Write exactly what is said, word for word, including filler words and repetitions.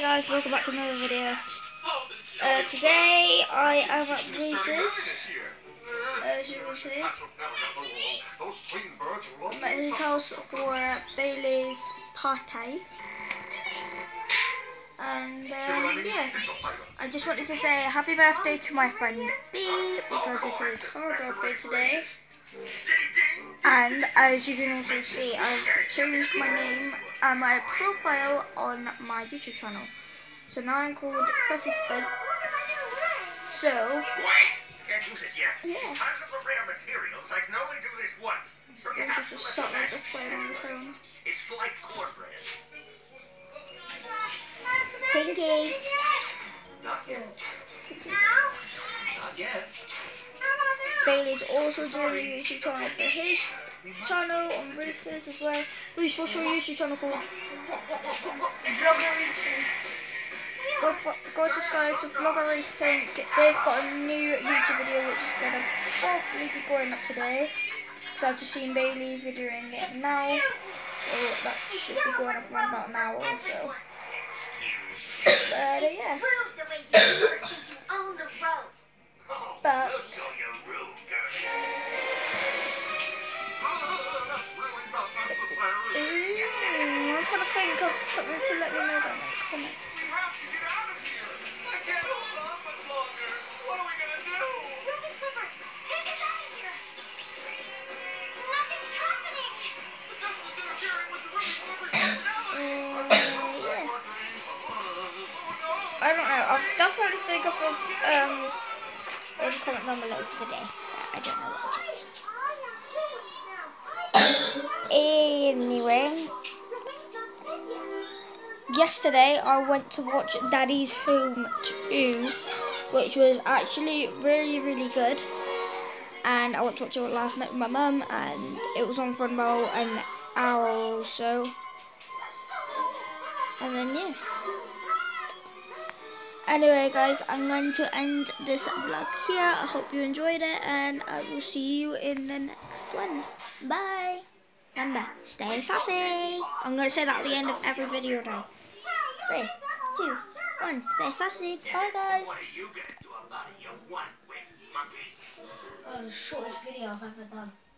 guys, welcome back to another video. Uh, today I am at Bruce's, as you can see. I'm at his house for Bailey's party. And um, yeah, I just wanted to say happy birthday to my friend B, because it is her birthday today. And as you can also see, I've changed my name and my profile on my YouTube channel. So now I'm called Sassy. So yeah. This is just something just playing on his phone. It's like cornbread. Pinky. Not yet. Not yet. Bailey's also doing a YouTube channel for his channel on Bruce's as well. Bruce, what's your YouTube channel called? Go, for, go subscribe to Vlogger Race Pink. They've got a new YouTube video which is gonna probably be going up today. So I've just seen Bailey videoing it now. So that should be going up around about an hour or so. But uh, yeah. But mm, I'm trying to think of something to let me know about my comment. I don't know. I'll definitely think of a um, a comment down below for the day. I don't know what it is. Anyway, yesterday I went to watch Daddy's Home two, which was actually really, really good. And I went to watch it last night with my mum, and it was on for about an hour or so. And then yeah. Anyway guys, I'm going to end this vlog here. I hope you enjoyed it, and I will see you in the next one. Bye. Remember, stay sassy. I'm going to say that at the end of every video now. Three, two, one. Stay sassy. Bye guys. What are you gonna do about it, you one-wit monkey? That was the shortest video I've ever done.